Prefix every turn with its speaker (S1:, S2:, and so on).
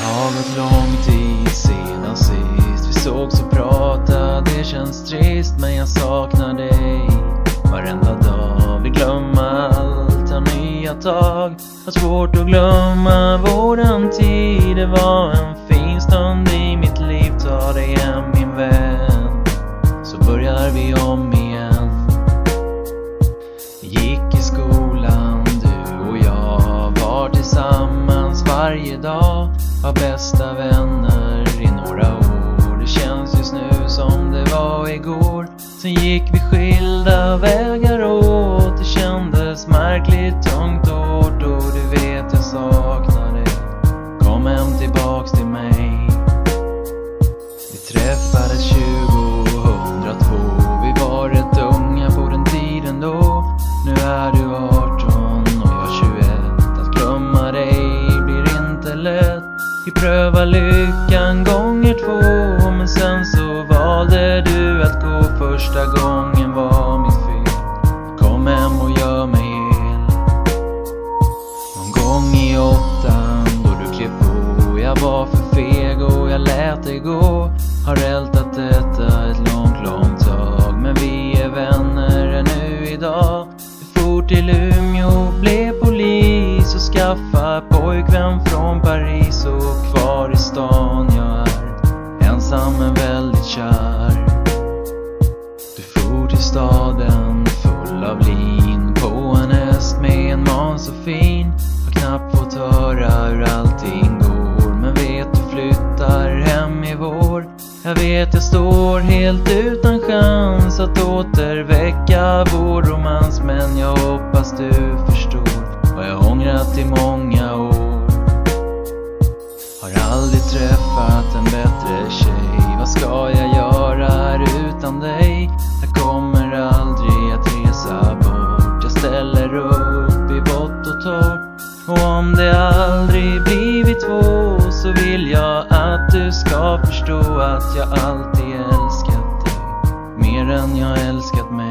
S1: Har gått lång tid sedan sist vi sågs och pratade. Det känns trist men jag saknar dig. Varenda dag vill glömma allt, ta nya tag. Har svårt att glömma våran tid. Det var en fin stund i mitt liv. Ta dig hem min vän, så börjar vi om igen. Gick i skolan, du och jag var tillsammans varje dag. Var bästa vänner i några år. Det känns just nu som det var igår. Sen gick vi skilda vägar åt. Det kändes märkligt tungt och hårt. Och du vet jag saknar dig. Kom hem tillbaks till mig. Vi träffades 2002. Vi var rätt unga på den tiden då. Nu är du 18 och jag 21. Att glömma dig blir inte lätt. Vi prövar lyckan gånger 2. Men sen så valde du att gå. Första gången var mitt fel. Kom hem och gör mig hel. Någon gång i 8:an då du klev på. Jag var för feg och jag lät det gå. Har ältat detta ett långt tag. Men vi är vänner ännu idag. Vi for till Umeå, blev polis och skaffa pojkvän från Paris. Och kvar i stan jag är ensam men väldigt kär. Du for till staden full av lin. På en häst med en man så fin. Har knappt fått höra hur allting går. Men vet du flyttar hem i vår. Jag vet jag står helt utan chans att återväcka vår romans. Men jag hoppas du förstår vad jag ångrat i många år. Har aldrig träffat en bättre tjej. Vad ska jag göra här utan dig? Jag kommer aldrig att resa bort. Jag ställer upp i vått och torrt. Och om det aldrig blir vi två, så vill jag att du ska förstå att jag alltid älskat dig mer än jag älskat mig.